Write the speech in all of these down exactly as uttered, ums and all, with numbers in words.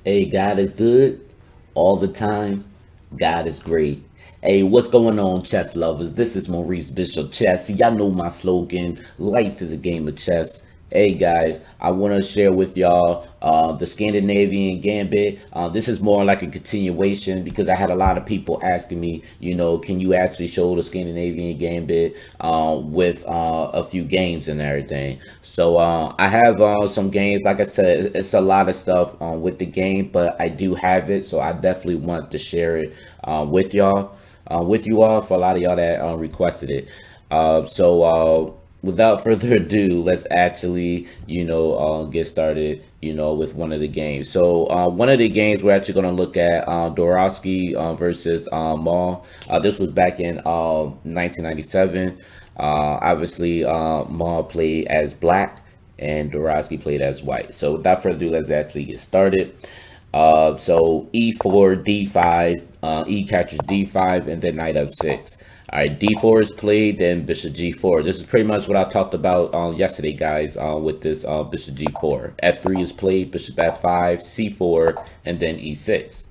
Hey, God is good all the time. God is great. Hey, what's going on, chess lovers? This is Maurice Bishop Chess. Y'all know my slogan, life is a game of chess. Hey guys, I want to share with y'all uh, the Scandinavian Gambit. Uh, this is more like a continuation because I had a lot of people asking me, you know, can you actually show the Scandinavian Gambit uh, with uh, a few games and everything. So uh, I have uh, some games. Like I said, it's, it's a lot of stuff um, with the game, but I do have it, so I definitely want to share it uh, with y'all, uh, with you all, for a lot of y'all that uh, requested it. Uh, so. Uh, without further ado, let's actually, you know, uh, get started, you know, with one of the games. So uh, one of the games we're actually going to look at uh, Dorosky uh, versus uh, Maul. Uh, this was back in uh, nineteen ninety-seven. Uh, obviously, uh, Maul played as black and Dorosky played as white. So without further ado, let's actually get started. Uh, so e four, d five, uh, E captures d five, and then knight f six. All right, d four is played, then bishop g four. This is pretty much what I talked about uh, yesterday, guys, uh, with this uh, bishop g four. f three is played, bishop f five, c four, and then e six.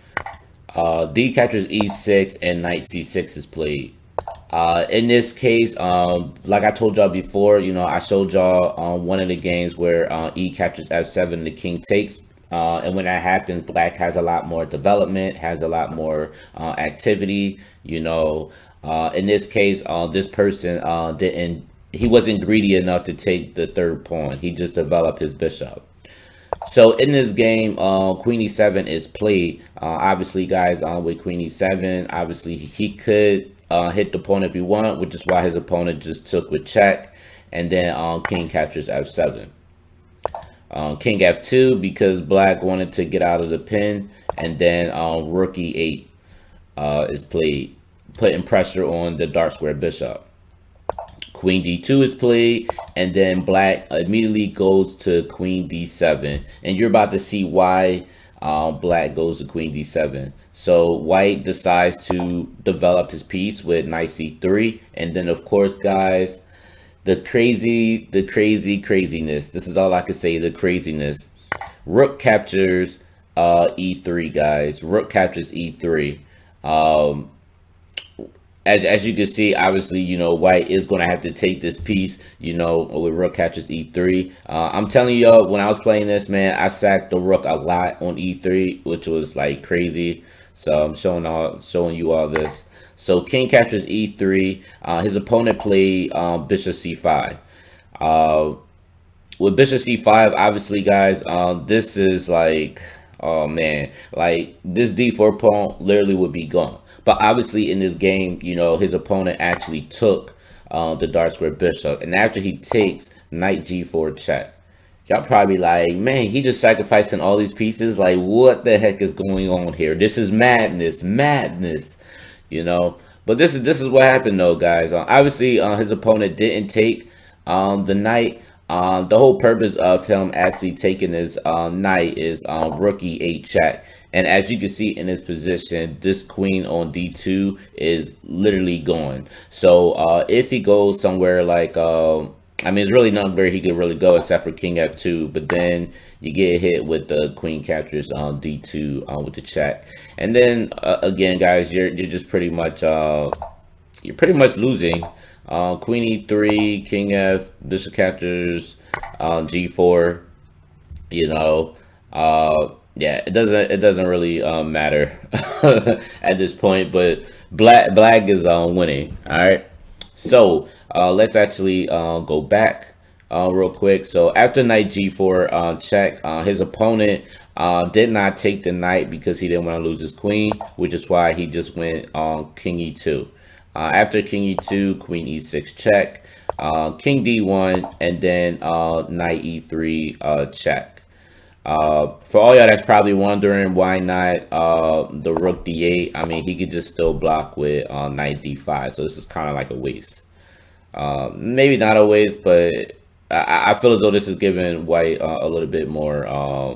Uh, d captures e six, and knight c six is played. Uh, in this case, um, like I told y'all before, you know, I showed y'all on uh, one of the games where uh, e captures f seven, the king takes. Uh, and when that happens, black has a lot more development, has a lot more uh, activity, you know. Uh, in this case, uh, this person uh, didn't, he wasn't greedy enough to take the third pawn. He just developed his bishop. So in this game, uh, queen e seven is played. Uh, obviously, guys, uh, with queen e seven, obviously he could uh, hit the pawn if he wanted, which is why his opponent just took with check. And then um, king captures f seven. Um, king f two because black wanted to get out of the pin, and then um, rook e eight uh, is played, putting pressure on the dark square bishop. Queen d two is played, and then black immediately goes to queen d seven, and you're about to see why um, black goes to queen d seven. So white decides to develop his piece with knight c three, and then of course, guys, the crazy, the crazy craziness. This is all I can say, the craziness. Rook captures uh, e three, guys. Rook captures e three. Um, as, as you can see, obviously, you know, white is going to have to take this piece, you know, with rook captures e three. Uh, I'm telling y'all, when I was playing this, man, I sacked the rook a lot on e three, which was like crazy. So I'm showing all, showing you all this. So king captures e three. Uh, his opponent played um, bishop c five. Uh, with bishop c five, obviously, guys, uh, this is like, oh man, like this d four pawn literally would be gone. But obviously, in this game, you know, his opponent actually took uh, the dark square bishop, and after he takes, knight g four check. Y'all probably like, man, he just sacrificing all these pieces. Like, what the heck is going on here? This is madness, madness. You know, but this is this is what happened though, guys. Uh, obviously, uh, his opponent didn't take um, the knight. Uh, the whole purpose of him actually taking his uh, knight is um, rook e eight check. And as you can see in this position, this queen on d two is literally gone. So uh, if he goes somewhere like, uh, I mean, it's really not where he could really go except for king f two. But then you get hit with the queen captures on d two uh, with the check. And then uh, again, guys, you're you're just pretty much uh, you're pretty much losing. Uh, queen e three, king f, bishop captures uh, g four. You know, uh, yeah, it doesn't it doesn't really uh, matter at this point. But black black is uh, winning. All right. So uh, let's actually uh, go back uh, real quick. So after knight g four uh, check, uh, his opponent uh, did not take the knight because he didn't want to lose his queen, which is why he just went on king e two. Uh, after king e two, queen e six check, uh, king d one, and then uh, knight e three uh, check. Uh, for all y'all that's probably wondering why not uh, the rook d eight, I mean, he could just still block with uh, knight d five, so this is kind of like a waste. Uh, maybe not a waste, but I, I feel as though this is giving white uh, a little bit more uh,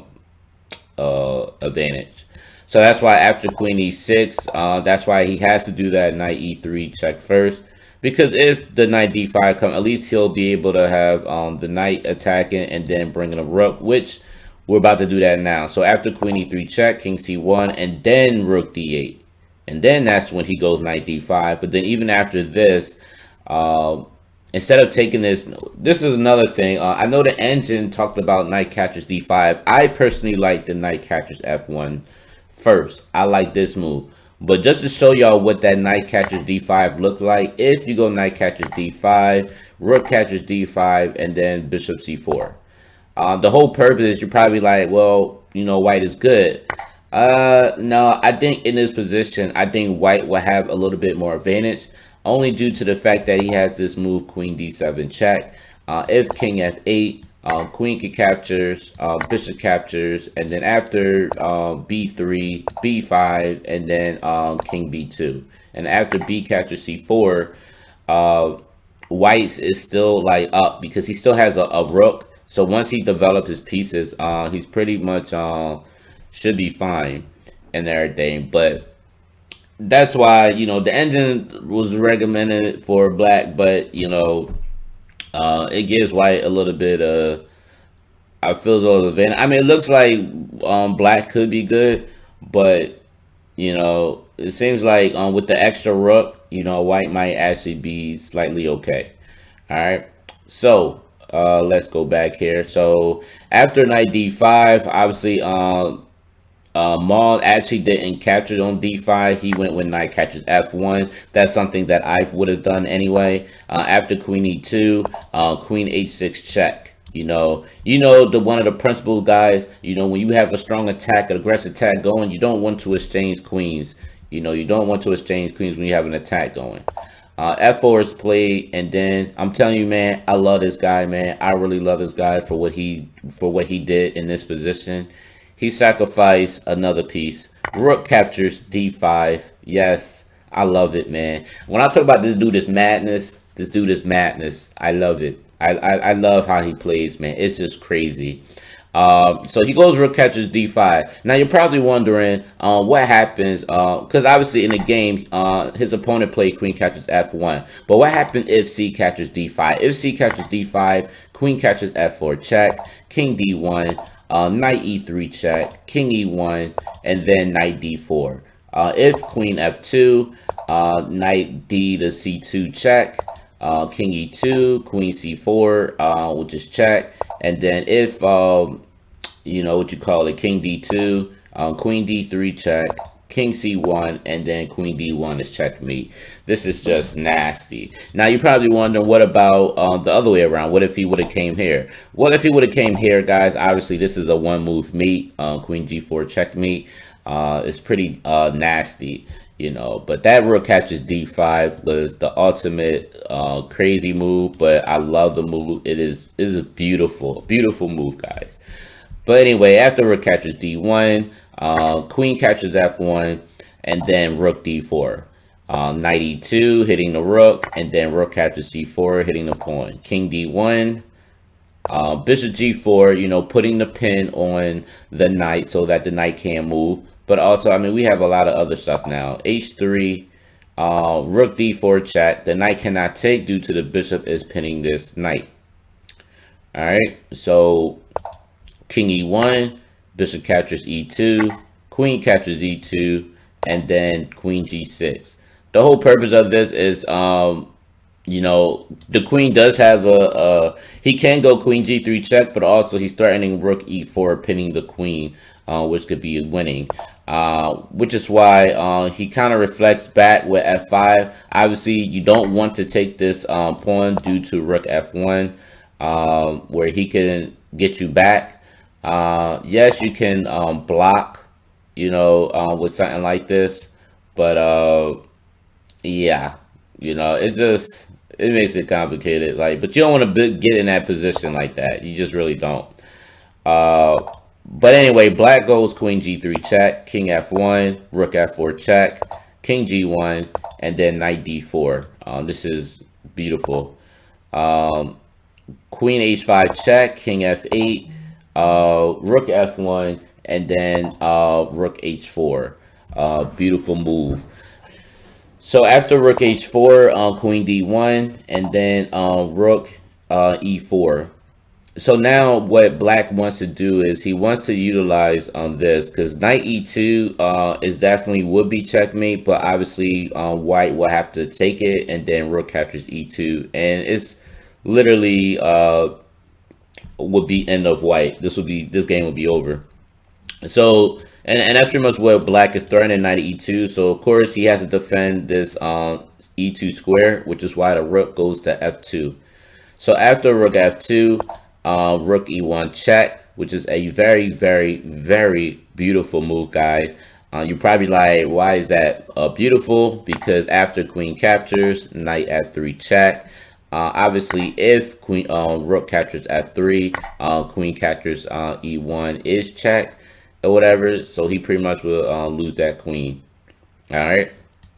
uh, advantage. So that's why after queen e six, uh, that's why he has to do that knight e three check first. Because if the knight d five come, at least he'll be able to have um, the knight attacking and then bringing a rook, which We're about to do that now. So after queen e three check, king c one, and then rook d eight. And then that's when he goes knight d five. But then even after this, uh, instead of taking this, this is another thing. Uh, I know the engine talked about knight captures d five. I personally like the knight captures f one first. I like this move. But just to show y'all what that knight captures d five looked like, if you go knight captures d five, rook captures d five, and then bishop c four. Uh, the whole purpose is you're probably like, well, you know, white is good. Uh, no, I think in this position, I think white will have a little bit more advantage, only due to the fact that he has this move, queen d seven check. Uh, if king f eight, uh, queen captures, uh, bishop captures, and then after uh, b three, b five, and then um, king b two. And after b captures c four, uh, white's is still like up because he still has a, a rook. So once he develops his pieces, uh, he's pretty much uh, should be fine and everything. But that's why, you know, the engine was recommended for black, but, you know, uh, it gives white a little bit of, I feel as though the I mean, it looks like um, black could be good, but, you know, it seems like um, with the extra rook, you know, white might actually be slightly okay. All right. So, Uh, let's go back here. So after knight d five, obviously, um, uh, Maul actually didn't capture on d five. He went with knight captures f one. That's something that I would have done anyway. Uh, after queen e two, uh, queen h six check. You know, you know the one of the principal guys. You know, when you have a strong attack, an aggressive attack going, you don't want to exchange queens. You know, you don't want to exchange queens when you have an attack going. Uh, f four is played, and then I'm telling you, man, I love this guy, man. I really love this guy for what he for what he did in this position. He sacrificed another piece. Rook captures d five. Yes, I love it, man. When I talk about this dude is madness, this dude is madness. I love it. I I, I love how he plays, man. It's just crazy. Um, so he goes rook catches d five. Now you're probably wondering uh, what happens because uh, obviously in the game uh, his opponent played queen catches f one. But what happened if c catches d five? If c catches d five, queen catches f four check, king d one, uh, knight e three check, king e one, and then knight d four. Uh, if queen f two, uh, knight d to c two check. Uh, king e two, queen c four, uh, which is check, and then if um, you know what you call it, king d two, um, queen d three check, king c one, and then queen d one is checkmate. This is just nasty. Now you're probably wondering, what about um, the other way around? What if he would have came here? What if he would have came here, guys? Obviously, this is a one move mate, uh, queen g four checkmate. Uh, it's pretty uh, nasty. You know, but that rook catches d five was the ultimate uh, crazy move. But I love the move. It is it is a beautiful, beautiful move, guys. But anyway, after rook catches d one, uh, queen catches f one, and then rook d four. Uh, knight e two hitting the rook, and then rook catches c four hitting the pawn. King d one. Uh, bishop g four, you know, putting the pin on the knight so that the knight can't move. But also, I mean, we have a lot of other stuff now. h three, uh, rook d four check. The knight cannot take due to the bishop is pinning this knight. All right, so king e one, bishop captures e two, queen captures e two, and then queen g six. The whole purpose of this is, um, you know, the queen does have a, a he can go queen g three check, but also he's threatening rook e four, pinning the queen, uh, which could be winning. Uh, which is why uh, he kind of reflects back with f five. Obviously, you don't want to take this um, pawn due to rook f one, um, where he can get you back. Uh, yes, you can um, block, you know, uh, with something like this, but uh, yeah, you know, it just it makes it complicated. Like, but you don't want to get in that position like that. You just really don't. Uh, But anyway, black goes queen g three check, king f one, rook f four check, king g one, and then knight d four. Um, this is beautiful. Um, queen h five check, king f eight, uh, rook f one, and then uh, rook h four. Uh, beautiful move. So after rook h four, uh, queen d one, and then uh, rook uh, e four. So now what black wants to do is he wants to utilize on um, this, because knight e two uh, is definitely would be checkmate, but obviously um, white will have to take it, and then rook captures e two, and it's literally uh, would be end of white. This would be this game would be over. So and, and that's pretty much what black is threatening, knight e two. So of course he has to defend this um, e two square, which is why the rook goes to f two. So after rook f two, uh, rook e one check, which is a very, very, very beautiful move, guys. Uh, you're probably like, why is that uh, beautiful? Because after queen captures, knight f three check. Uh, obviously, if queen uh, rook captures f three, uh, queen captures uh, e one is check or whatever. So he pretty much will uh, lose that queen. All right.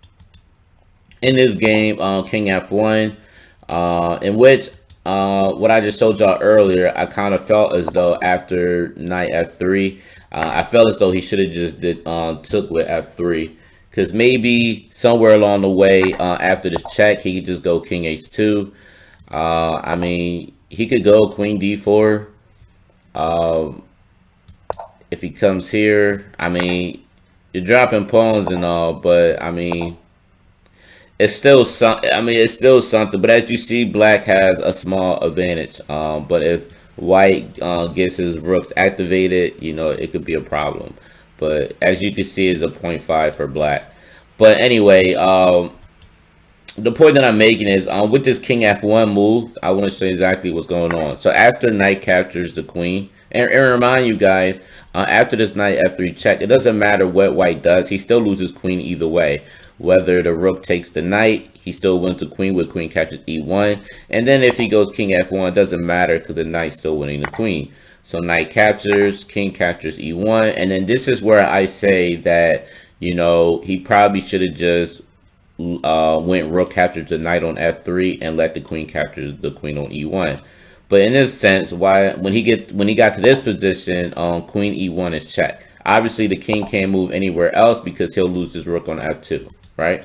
In this game, uh, king f one, uh, in which uh, what I just showed y'all earlier, I kind of felt as though after knight f three, uh, I felt as though he should have just did uh, took with f three. Because maybe somewhere along the way, uh, after this check, he could just go king h two. Uh, I mean, he could go queen d four. Um, if he comes here, I mean, you're dropping pawns and all, but I mean, it's still some. I mean, it's still something. But as you see, black has a small advantage. Um, but if white uh, gets his rooks activated, you know, it could be a problem. But as you can see, it's a point five for black. But anyway, um, the point that I'm making is um, with this king f one move, I want to show you exactly what's going on. So after knight captures the queen, and, and remind you guys, uh, after this knight f three check, it doesn't matter what white does. He still loses queen either way. Whether the rook takes the knight, he still wins the queen with queen captures e one. And then if he goes king f one, it doesn't matter because the knight's still winning the queen. So knight captures, king captures e one, and then this is where I say that, you know, he probably should have just uh, went rook captures the knight on f three and let the queen capture the queen on e one. But in this sense, why when he get when he got to this position, um, queen e one is checked. Obviously, the king can't move anywhere else because he'll lose his rook on f two, right?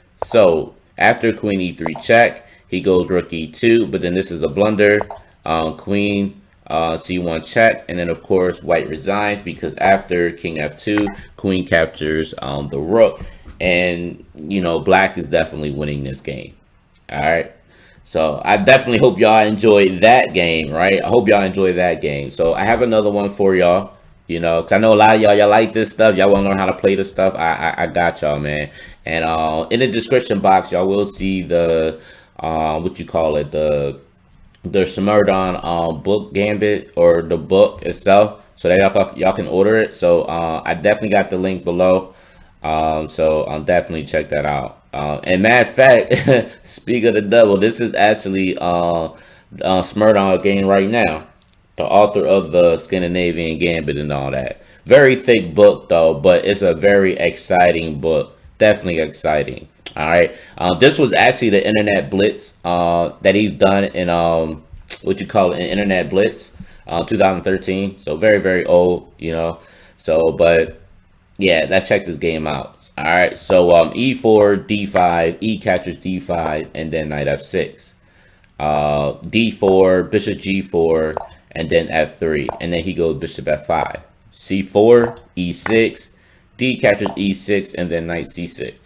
So after queen e three check, he goes rook e two, but then this is a blunder. Um, queen Uh, c one check, and then of course white resigns because after king f two, queen captures um, the rook, and you know black is definitely winning this game. All right, so I definitely hope y'all enjoyed that game, right? I hope y'all enjoyed that game. So I have another one for y'all, you know, because I know a lot of y'all y'all like this stuff. Y'all want to learn how to play this stuff. I I, I got y'all, man. And uh, in the description box, y'all will see the uh, what you call it, the the Smerdon um, book Gambit, or the book itself, so that y'all y'all can order it. So uh, I definitely got the link below. Um, so I'll definitely check that out. Uh, and matter of fact, speak of the devil, this is actually uh, uh, Smerdon game right now. The author of the Scandinavian Gambit and all that. Very thick book though, but it's a very exciting book. Definitely exciting. All right, uh, this was actually the Internet Blitz uh, that he's done in um, what you call it, an Internet Blitz, uh, two thousand thirteen. So very, very old, you know. So, but yeah, let's check this game out. All right, so um, e four, d five, e captures d five, and then knight f six. Uh, d four, bishop g four, and then f three, and then he goes bishop f five. c four, e six, d captures e six, and then knight c six.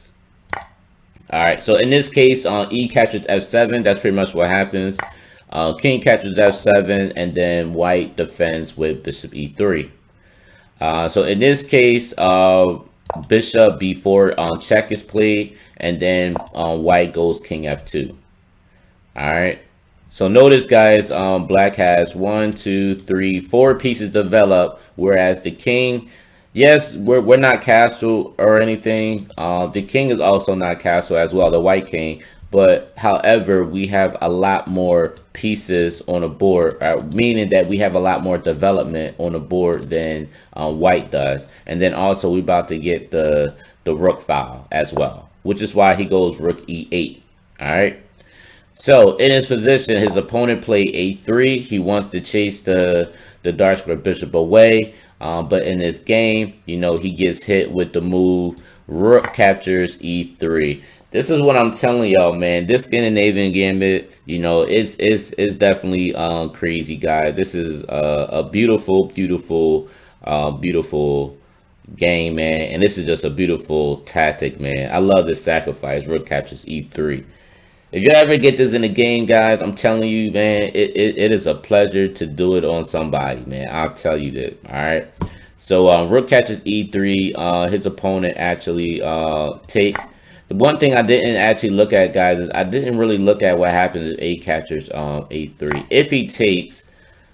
All right, so in this case, uh, e captures f seven. That's pretty much what happens. Uh, king captures f seven, and then white defends with bishop e three. Uh, so in this case, uh, bishop b four on check is played, and then uh, white goes king f two. All right. So notice, guys, um, black has one, two, three, four pieces developed, whereas the king. Yes, we're, we're not castle or anything. Uh, the king is also not castle as well, the white king. But however, we have a lot more pieces on the board, uh, meaning that we have a lot more development on the board than uh, white does. And then also we're about to get the, the rook file as well, which is why he goes rook e eight. All right. So in his position, his opponent played a three. He wants to chase the, the dark square bishop away. Um, but in this game, you know, he gets hit with the move Rook captures e three. This is what I'm telling y'all, man. This Scandinavian Gambit, you know, it's it's it's definitely um crazy, guys. This is a, a beautiful, beautiful, uh, beautiful game, man. And this is just a beautiful tactic, man. I love this sacrifice. Rook captures e three. If you ever get this in a game, guys, I'm telling you, man, it, it, it is a pleasure to do it on somebody, man. I'll tell you that, all right? So, um, rook catches e three. Uh, his opponent actually uh, takes. The one thing I didn't actually look at, guys, is I didn't really look at what happens if a captures um, a three. If he takes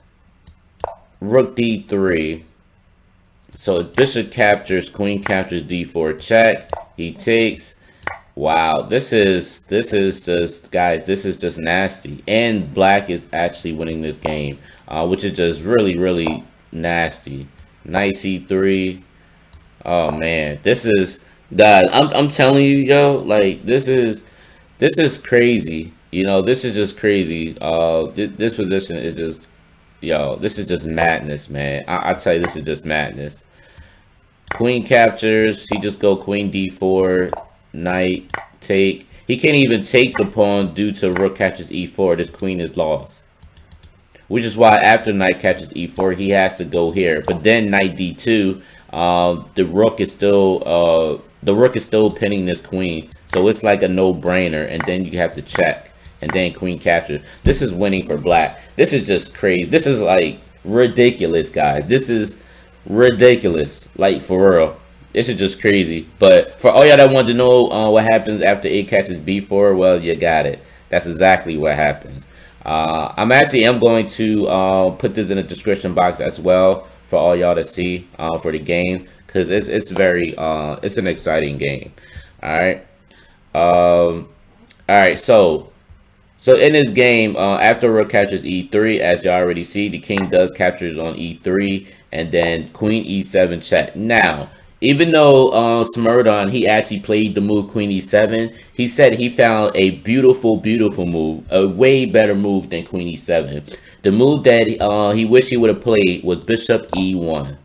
rook d three, so if bishop captures, queen captures d four, check, he takes. Wow, this is this is just, guys, this is just nasty. And black is actually winning this game, uh, which is just really, really nasty. Knight c three. Oh man, this is, guys, I'm I'm telling you, yo, like this is this is crazy. You know, this is just crazy. Uh, th this position is just, yo, this is just madness, man. I, I tell you, this is just madness. Queen captures. He just go queen d four. Knight take. He can't even take the pawn due to rook catches e four. This queen is lost, which is why after knight catches e four, he has to go here. But then knight d two, uh, the rook is still uh, the rook is still pinning this queen, so it's like a no-brainer. And then you have to check, and then queen capture. This is winning for black. This is just crazy. This is like ridiculous, guys. This is ridiculous, like for real. This is just crazy. But for all y'all that want to know uh, what happens after a catches b four, well, you got it. That's exactly what happens. Uh, I'm actually am going to uh, put this in the description box as well for all y'all to see uh, for the game, because it's it's very uh, it's an exciting game. All right. Um, all right. So so in this game, uh, after rook captures e three, as you already see, the king does captures on e three, and then queen e seven check. Now, even though uh, Smerdon, he actually played the move queen e seven, he said he found a beautiful, beautiful move, a way better move than queen e seven. The move that uh, he wished he would have played was bishop e one.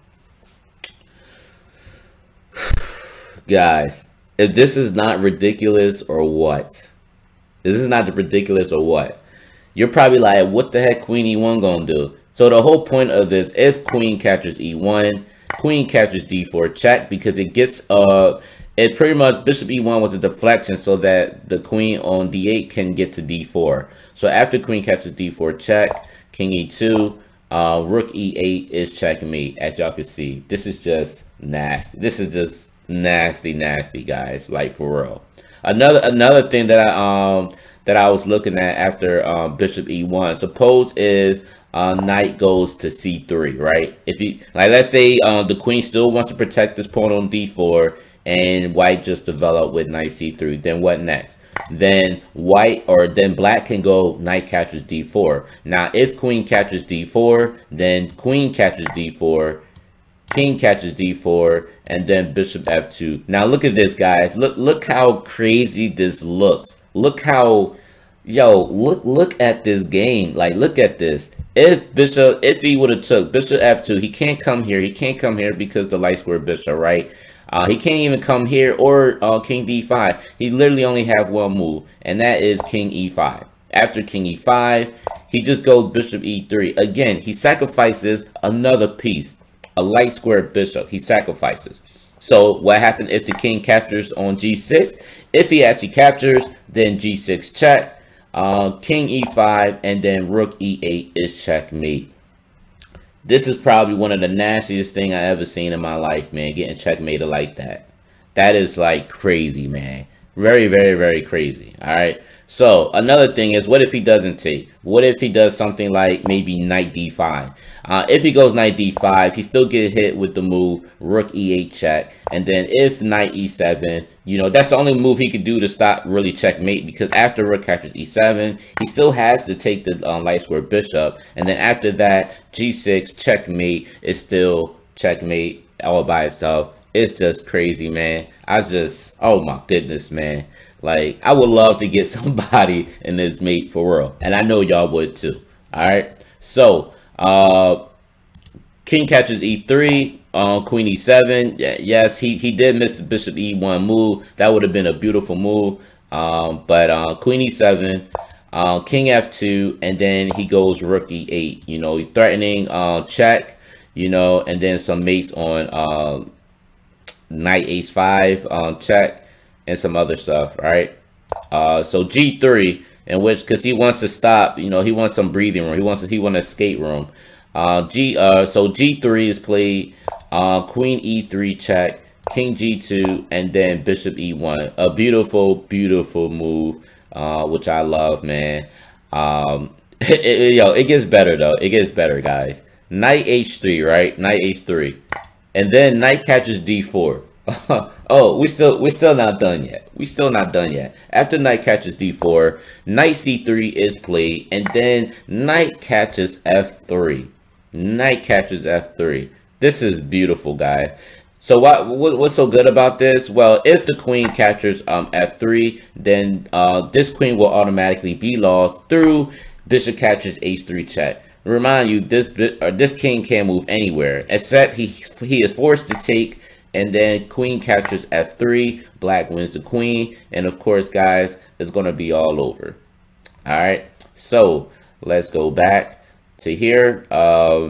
Guys, if this is not ridiculous or what? This is not ridiculous or what? You're probably like, what the heck queen e one gonna do? So the whole point of this, if queen captures e one, queen captures d four check, because it gets uh it pretty much, bishop e one was a deflection so that the queen on d eight can get to d four. So after queen captures d four check, king e two, uh rook e eight is checkmate. As y'all can see, this is just nasty. This is just nasty, nasty, guys, like for real. Another another thing that I um that I was looking at after um bishop e one, suppose if Uh, knight goes to c three, right? If you, like, let's say uh, the queen still wants to protect this pawn on d four, and white just developed with knight c three, then what next? Then white, or then black can go knight captures d four. Now, if queen captures d four, then queen captures d four, king catches d four, and then bishop f two. Now, look at this, guys. Look, look how crazy this looks. Look how, yo, look, look at this game. Like, look at this. If bishop, if he would have took bishop f two, he can't come here. He can't come here because the light square bishop, right? Uh, he can't even come here, or uh, king d five. He literally only have one move, and that is king e five. After king e five, he just goes bishop e three. Again, he sacrifices another piece, a light square bishop. He sacrifices. So what happens if the king captures on g six? If he actually captures, then g six check. Uh, king e five, and then rook e eight is checkmate. This is probably one of the nastiest thing I ever seen in my life, man. Getting checkmated like that. That is like crazy, man. Very, very, very crazy. All right. So another thing is, what if he doesn't take? What if he does something like maybe knight d five? Uh, if he goes knight d five, he still get hit with the move rook e eight check. And then if knight e seven, you know, that's the only move he could do to stop really checkmate, because after rook captures e seven, he still has to take the uh, light square bishop. And then after that, g six checkmate is still checkmate all by itself. It's just crazy, man. I just, oh my goodness, man. Like, I would love to get somebody in this mate for real. And I know y'all would too. All right. So, uh, king captures e three. Um, queen e seven. Yeah, yes, he he did miss the bishop e one move. That would have been a beautiful move. Um, but uh, queen e seven, uh, king f two, and then he goes rook e eight. You know, threatening uh, check. You know, and then some mates on uh, knight h five um, check, and some other stuff, right? Uh, so g three, in which, because he wants to stop, you know, he wants some breathing room. He wants to, he wants escape room. Uh, G, uh, so g three is played. Uh, queen e three check, king g two, and then bishop e one. A beautiful, beautiful move, uh, which I love, man. Um, it, it, yo, it gets better though. It gets better, guys. Knight h three, right? Knight h three, and then knight catches d four. Oh, we still we still not done yet. We still not done yet. After knight catches d four, knight c three is played, and then knight catches f three. Knight catches f three. This is beautiful, guys. So what, what what's so good about this? Well, if the queen captures um f three, then uh this queen will automatically be lost through bishop captures h three check. Remind you, this or this king can't move anywhere except he he is forced to take, and then queen captures f three. Black wins the queen, and of course, guys, it's gonna be all over. All right, so let's go back to here. Uh,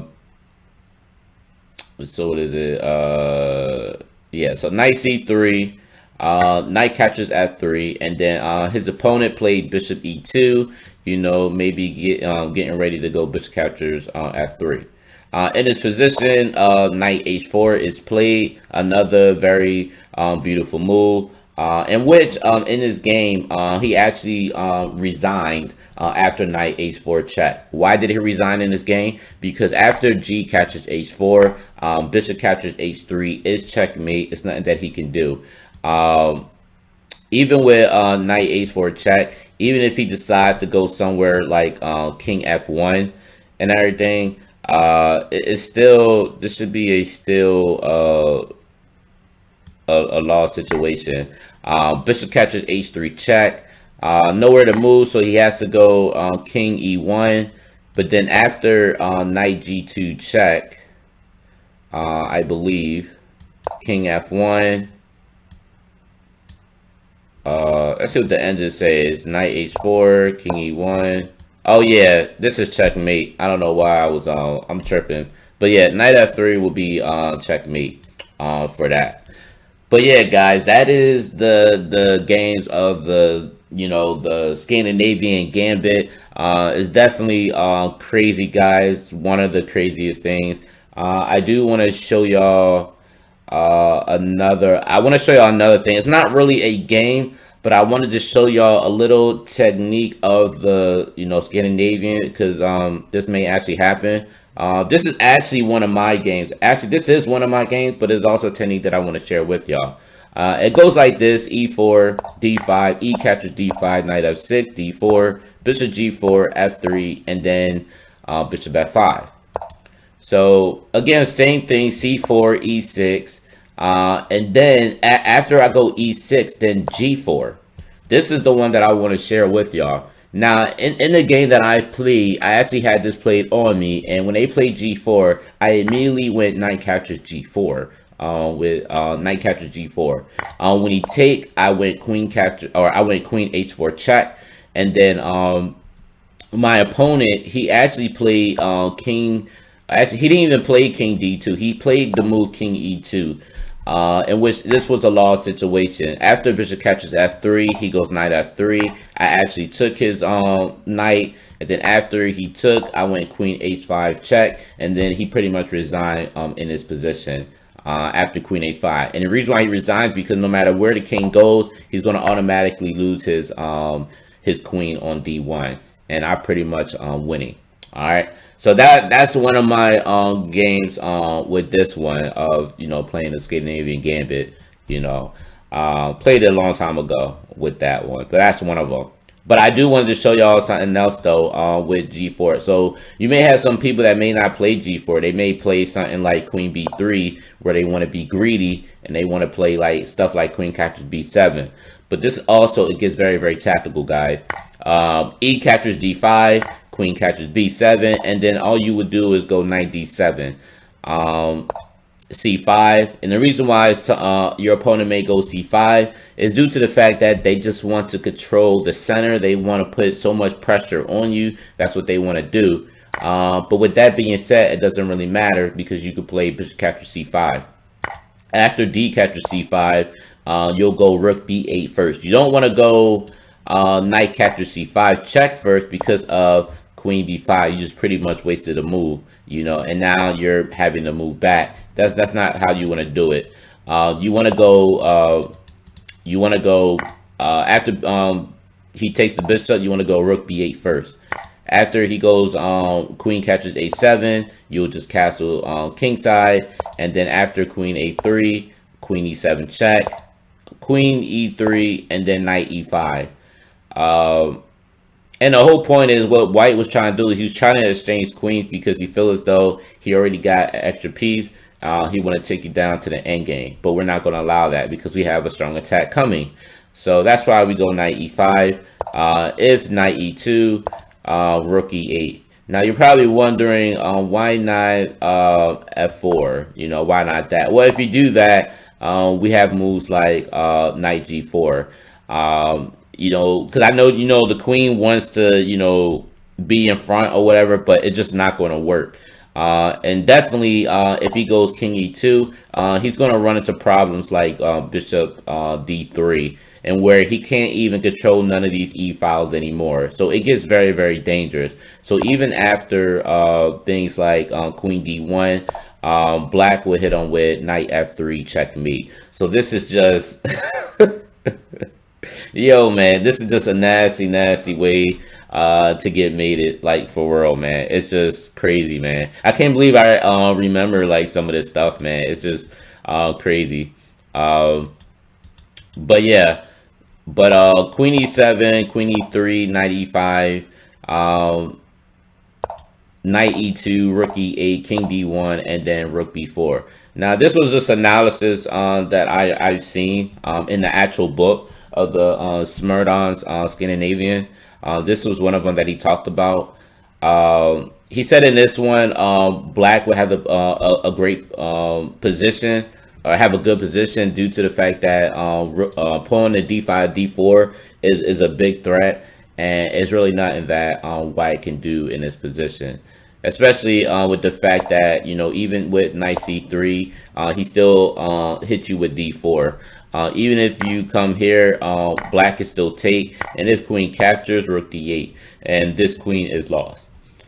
so what is it? Uh, yeah, so knight c three. Uh, knight captures f three, and then uh, his opponent played bishop e two. You know, maybe get um, getting ready to go bishop captures uh, f three. Uh, in his position, uh, knight h four is played. Another very um, beautiful move, uh, in which um, in this game uh, he actually uh, resigned uh, after knight h four check. Why did he resign in this game? Because after g captures h four, um, bishop captures h three is checkmate. It's nothing that he can do. Um, even with uh, knight h four check, even if he decides to go somewhere like uh, king f one and everything, uh, it, it's still, this should be a still uh, a, a lost situation. Uh, bishop captures h three check, uh, nowhere to move, so he has to go uh, king e one. But then after uh, knight g two check, uh, I believe, king f one. Uh, let's see what the engine says. Knight h four, king e one. Oh yeah, this is checkmate. I don't know why I was uh, I'm tripping, but yeah, knight f three will be uh, checkmate uh, for that. But yeah, guys, that is the the games of the you know the Scandinavian Gambit. Uh, it's definitely uh, crazy, guys. One of the craziest things. Uh, I do want to show y'all. Uh, another, I want to show y'all another thing. It's not really a game, but I wanted to show y'all a little technique of the, you know, Scandinavian, because um, this may actually happen. Uh, this is actually one of my games. Actually, this is one of my games, but it's also a technique that I want to share with y'all. Uh, it goes like this: e four, d five, e captures d five, knight f six, d four, bishop g four, f three, and then uh, bishop f five. So again, same thing: c four, e six. Uh, and then a after I go e six, then g four. This is the one that I want to share with y'all. Now, in, in the game that I played, I actually had this played on me. And when they played g four, I immediately went knight captures g four. Uh, with uh, knight captures g four. Uh, when he take, I went queen capture, or I went queen h four check. And then um, my opponent, he actually played uh, king. Actually, he didn't even play king d two. He played the move king e two. Uh, in which this was a lost situation. After bishop captures f three, he goes knight f three. I actually took his um knight, and then after he took, I went queen h five check, and then he pretty much resigned um in his position uh, after queen h five. And the reason why he resigns, because no matter where the king goes, he's going to automatically lose his um his queen on d one, and I pretty much um winning. All right. So that that's one of my um games uh, with this one of you know playing the Scandinavian Gambit. You know, uh, played it a long time ago with that one, but that's one of them. But I do want to show y'all something else though uh, with g four. So you may have some people that may not play g four. They may play something like queen b three, where they want to be greedy and they want to play like stuff like queen captures b seven. But this also, it gets very very tactical, guys. Um, e captures d five. Queen catches b seven, and then all you would do is go knight d seven. Um, c five, and the reason why uh, your opponent may go c five is due to the fact that they just want to control the center. They want to put so much pressure on you. That's what they want to do. Uh, but with that being said, it doesn't really matter because you could play bishop capture c five. After d capture c five, uh, you'll go rook b eight first. You don't want to go uh, knight capture c five check first because of queen b five. You just pretty much wasted a move, you know, and now you're having to move back. That's that's not how you want to do it. Uh, you want to go. Uh, you want to go uh, after um, he takes the bishop. You want to go rook b eight first. After he goes um, queen captures a seven, you'll just castle um, king side, and then after queen a three, queen e seven check, queen e three, and then knight e five. Um, and the whole point is what white was trying to do. He was trying to exchange queens because he feels as though he already got an extra piece. Uh, he want to take you down to the end game, but we're not going to allow that because we have a strong attack coming. So that's why we go knight e five. Uh, if knight e two, uh, rook e eight. Now you're probably wondering, um, why not uh, f four? You know, why not that? Well, if you do that, um, we have moves like uh, knight g four. Um, you know, because I know you know the queen wants to, you know, be in front or whatever, but it's just not going to work. Uh, and definitely, uh, if he goes king e two, uh, he's going to run into problems like uh, bishop uh, d three, and where he can't even control none of these e files anymore. So it gets very, very dangerous. So even after uh, things like uh, queen d one, um, black will hit him with knight f three checkmate. So this is just, yo, man, this is just a nasty, nasty way uh to get mated, like, for real, man. It's just crazy, man. I can't believe I uh remember like some of this stuff, man. It's just uh crazy. Um but yeah, but uh queen e seven, queen e three, knight e five, um knight e two, rook e eight, king d one, and then rook b four. Now this was just analysis uh, that I I've seen um in the actual book of the uh Smerdon's uh Scandinavian. Uh, this was one of them that he talked about. Um, he said in this one, um, black would have the, uh, a, a great um, position, or have a good position due to the fact that um, uh, pulling the d five, d four is, is a big threat, and it's really nothing that um, white can do in this position. Especially uh, with the fact that, you know, even with knight c three, uh, he still uh, hits you with d four. Uh, even if you come here, uh, black can still take, and if queen captures, rook d eight, and this queen is lost.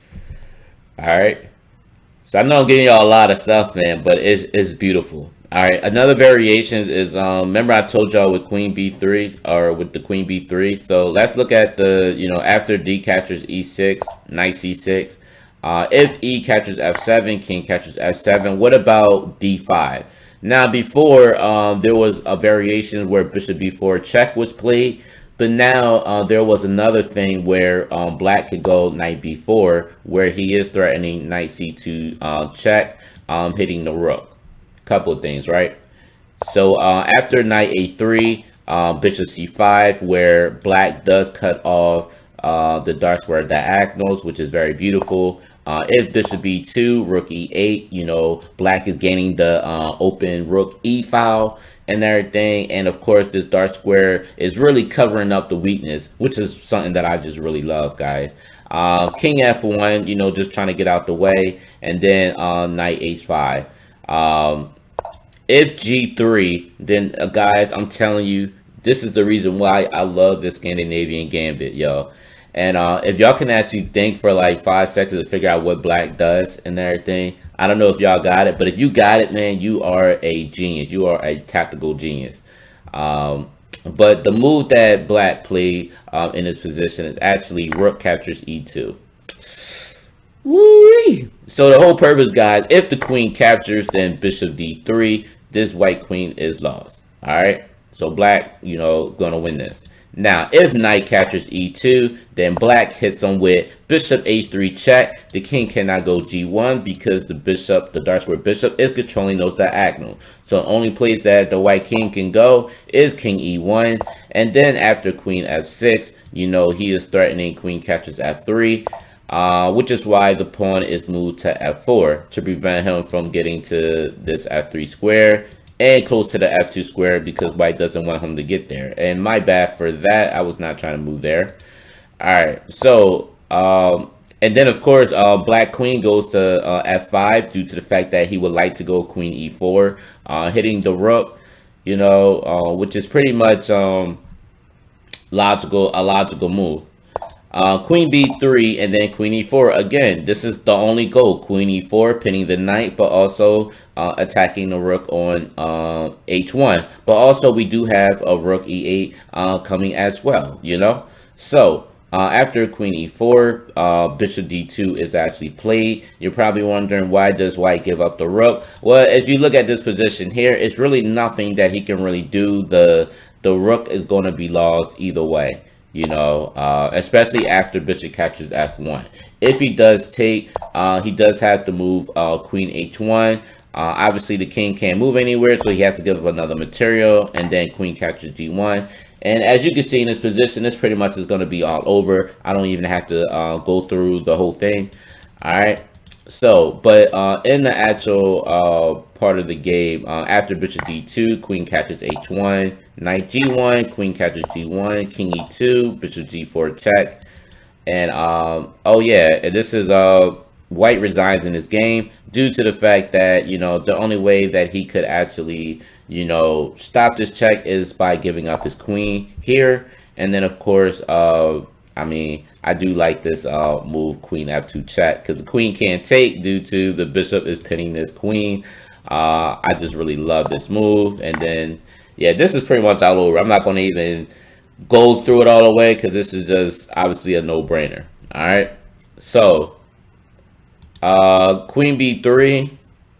All right. So I know I'm giving y'all a lot of stuff, man, but it's it's beautiful. All right. Another variation is, um, remember I told y'all with queen b three, or with the queen b three. So let's look at the, you know, after d captures e six, knight c six. Uh, if e captures f seven, king captures f seven. What about d five? Now, before, um, there was a variation where bishop b four check was played, but now uh, there was another thing where um, black could go knight b four, where he is threatening knight c two uh, check, um, hitting the rook. Couple of things, right? So uh, after knight a three, uh, bishop c five, where black does cut off uh, the dark square diagonals, which is very beautiful. Uh, if bishop b two, rook e eight, you know, black is gaining the uh, open rook e file and everything. And of course, this dark square is really covering up the weakness, which is something that I just really love, guys. Uh, king f one, you know, just trying to get out the way. And then uh, knight h five. Um, if g three, then uh, guys, I'm telling you, this is the reason why I love this Scandinavian gambit, yo. And uh, if y'all can actually think for like five seconds to figure out what black does and everything, I don't know if y'all got it, but if you got it, man, you are a genius. You are a tactical genius. Um, but the move that black played um, in this position is actually rook captures e two. Woo-wee. So the whole purpose, guys, if the queen captures, then bishop d three, this white queen is lost. All right. So black, you know, gonna win this. Now, if knight captures e two, then black hits him with bishop h three check. The king cannot go g one because the bishop, the dark square bishop, is controlling those diagonals. So the only place that the white king can go is king e one. And then after queen f six, you know, he is threatening queen captures f three. uh, which is why the pawn is moved to f four to prevent him from getting to this f three square and close to the f two square, because white doesn't want him to get there. And my bad for that. I was not trying to move there. All right, so um, and then of course uh, black queen goes to uh, f five due to the fact that he would like to go queen e four, uh, hitting the rook, you know, uh, which is pretty much um, logical, a logical move. Uh, queen b three and then queen e four. Again, this is the only goal. Queen e four, pinning the knight, but also uh, attacking the rook on uh, h one. But also we do have a rook e eight uh, coming as well, you know. So uh, after queen e four, uh, bishop d two is actually played. You're probably wondering, why does white give up the rook? Well, as you look at this position here, it's really nothing that he can really do. The, the rook is going to be lost either way. You know, uh, especially after bishop captures f one. If he does take, uh, he does have to move uh, queen h one. Uh, obviously, the king can't move anywhere, so he has to give up another material, and then queen captures g one. And as you can see in this position, this pretty much is going to be all over. I don't even have to uh, go through the whole thing. All right. So, but uh, in the actual uh, part of the game, uh, after bishop d two, queen captures h one, knight g one, queen captures g one, king e two, bishop g four check. And, um, oh yeah, and this is uh, white resigns in this game due to the fact that, you know, the only way that he could actually, you know, stop this check is by giving up his queen here. And then, of course, uh, I mean, I do like this uh, move, queen f two check, because the queen can't take due to the bishop is pinning this queen. Uh, I just really love this move. And then, yeah, this is pretty much all over. I'm not going to even go through it all the way, because this is just obviously a no-brainer. All right. So, uh, queen b three,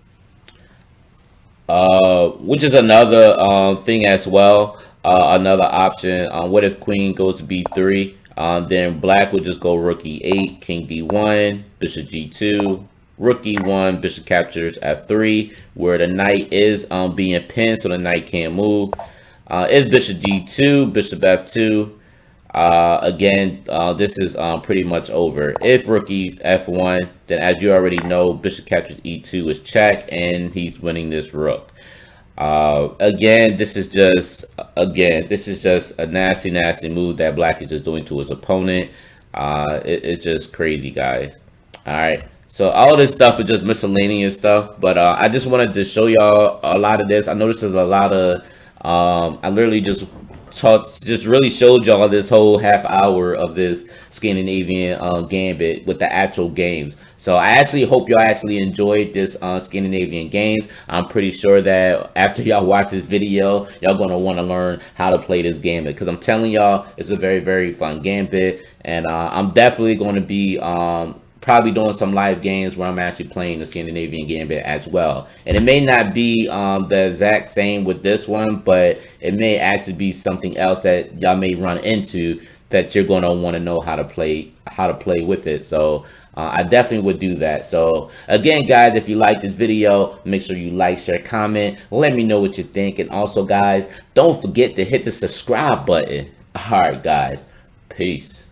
uh, which is another uh, thing as well. Uh, another option. Uh, what if queen goes to b three? Um, then black would just go rook e eight, king d one, bishop g two, rook e one, bishop captures f three, where the knight is um, being pinned, so the knight can't move. Uh, if bishop d two, bishop f two, uh, again, uh, this is um, pretty much over. If rook e f one, then as you already know, bishop captures e two is check, and he's winning this rook. Uh, again, this is just, again, this is just a nasty, nasty move that black is just doing to his opponent. Uh, it, it's just crazy, guys. All right. So all this stuff is just miscellaneous stuff, but uh, I just wanted to show y'all a lot of this. I noticed there's a lot of, um, I literally just taught, just really showed y'all this whole half hour of this Scandinavian uh, Gambit with the actual games. So I actually hope y'all actually enjoyed this uh, Scandinavian games. I'm pretty sure that after y'all watch this video, y'all gonna want to learn how to play this Gambit, because I'm telling y'all, it's a very, very fun Gambit, and uh, I'm definitely going to be um, probably doing some live games where I'm actually playing the Scandinavian Gambit as well. And it may not be um, the exact same with this one, but it may actually be something else that y'all may run into that you're going to want to know how to play how to play with it. So uh, I definitely would do that. So again, guys, if you like this video, make sure you like, share, comment, let me know what you think. And also, guys, don't forget to hit the subscribe button. All right, guys, peace.